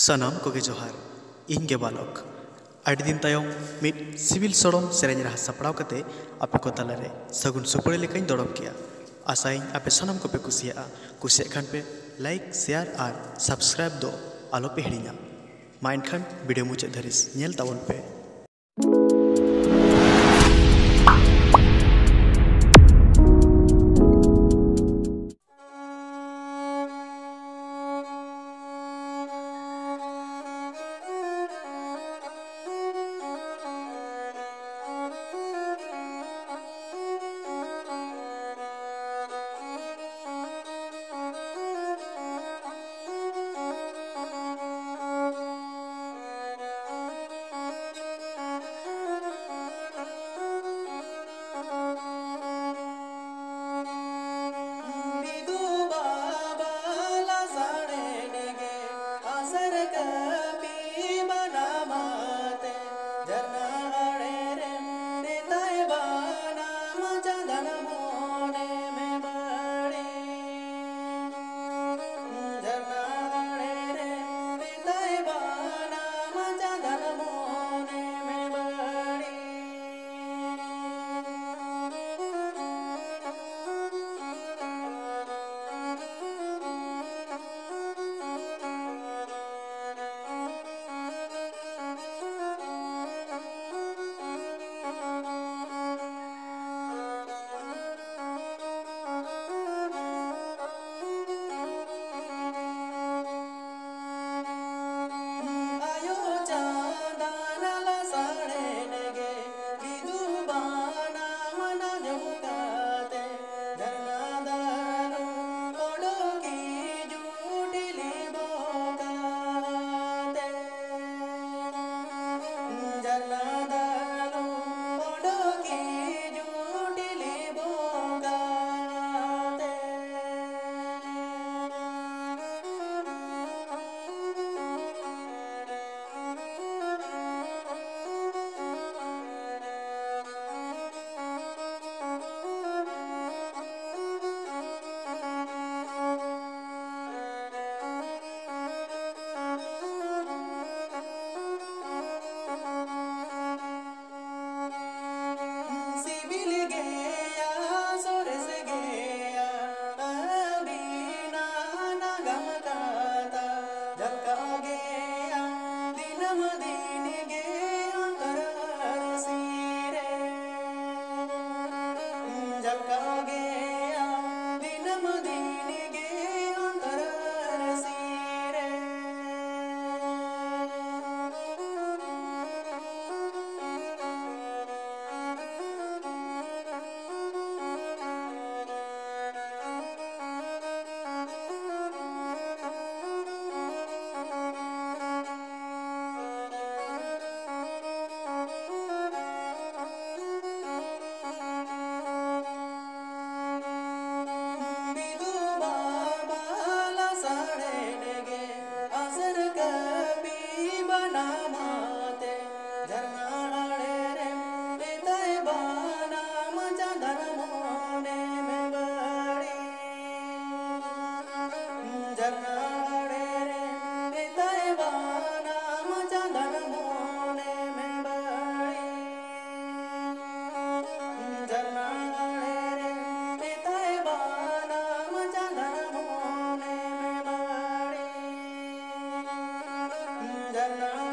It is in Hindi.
सनाम को जोहार इनगे बालक अड़ी दिन तायम मिट सिविल सड़म सेरें रहा सपड़ाव कते आपे को तलारे सगुन सुपड़े लेकाइन दड़म किया आसाइन आपे सनाम को पे कुसिया खान पे लाइक शेयर और सब्सक्राइब दो आलो पे हिड़िया मा एनखान वीडियो मुचाद धरिस नेल ताबन पे। Jana